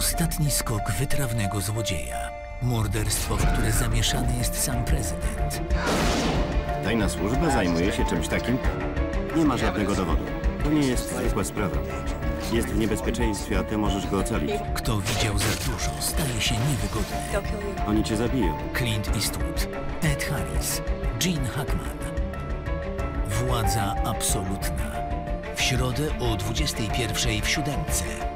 Ostatni skok wytrawnego złodzieja. Morderstwo, w które zamieszany jest sam prezydent. Tajna służba zajmuje się czymś takim? Nie ma żadnego dowodu. To nie jest zwykła sprawa. Jest w niebezpieczeństwie, a ty możesz go ocalić. Kto widział za dużo, staje się niewygodny. Oni cię zabiją. Clint Eastwood, Ed Harris, Gene Hackman. Władza absolutna. W środę o 21:00 w 7.